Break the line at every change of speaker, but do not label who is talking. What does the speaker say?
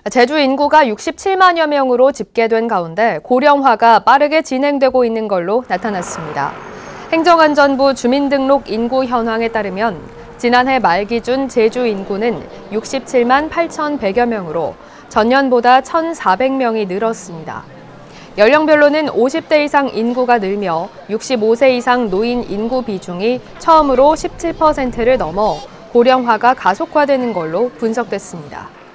제주 인구가 67만여 명으로 집계된 가운데 고령화가 빠르게 진행되고 있는 걸로 나타났습니다. 행정안전부 주민등록 인구 현황에 따르면 지난해 말 기준 제주 인구는 67만 8,100여 명으로 전년보다 1,400명이 늘었습니다. 연령별로는 50대 이상 인구가 늘며 65세 이상 노인 인구 비중이 처음으로 17%를 넘어 고령화가 가속화되는 걸로 분석됐습니다.